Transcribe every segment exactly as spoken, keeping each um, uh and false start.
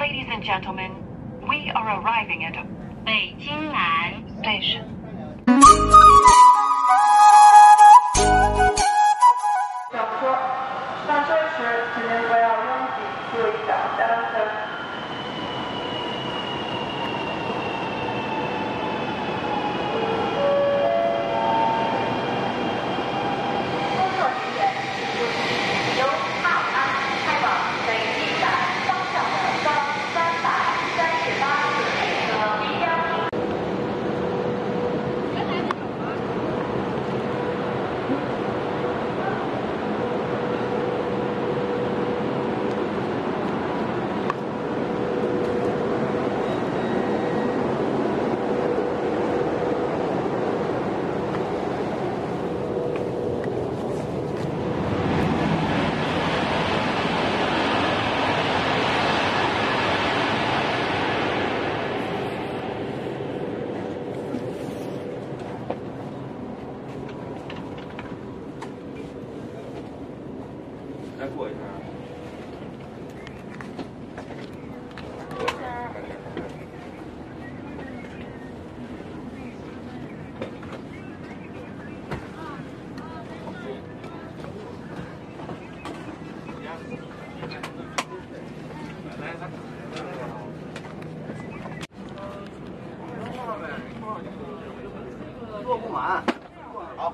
Ladies and gentlemen, we are arriving at 北京南 Station. 上车，上车时请您不要拥挤，注意脚下安全。 再过一下。 坐不满。好。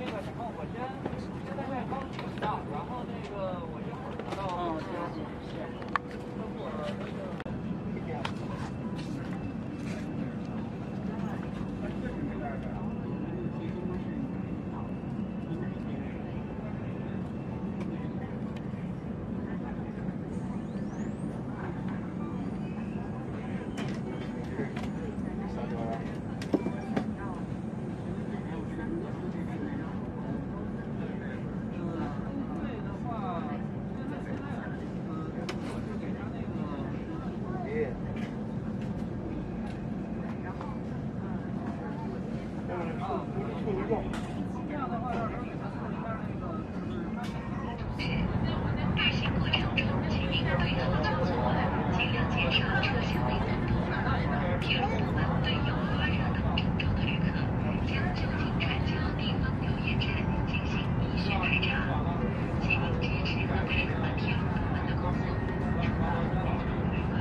旅行过程中，请您配合就座，尽量减少车厢内散动。铁路部门对有发热等症状的旅客，将就近转交地方留医站进行医学排查。请您支持和配合铁路部门的工作，出发愉快。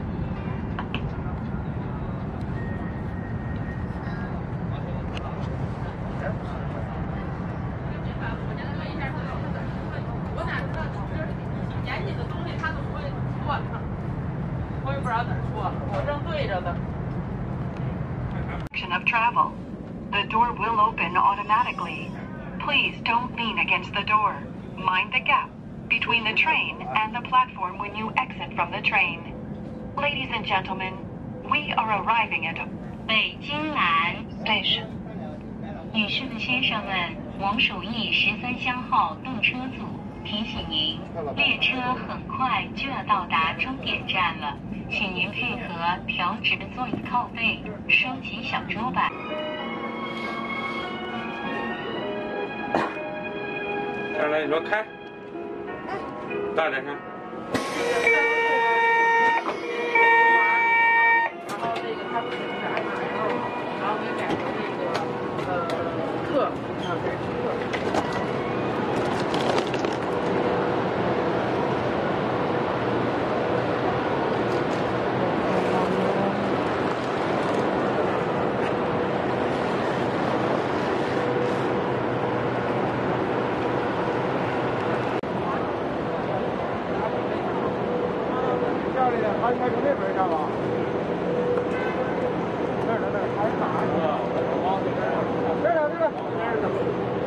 Of travel. The door will open automatically. Please don't lean against the door. Mind the gap between the train and the platform when you exit from the train. Ladies and gentlemen, we are arriving at 北京南 Station. 女士们、先生们，王守义十三厢号动车组提醒您，列车很快就要到达终点站了。 请您配合调直座椅靠背，收起小桌板。 上来，你说开，大点声。 然后这个它不是安排后，然后给改成这个呃客，啊，这是客。 安排成那边上了，那儿那儿还哪？这儿呢，这儿呢。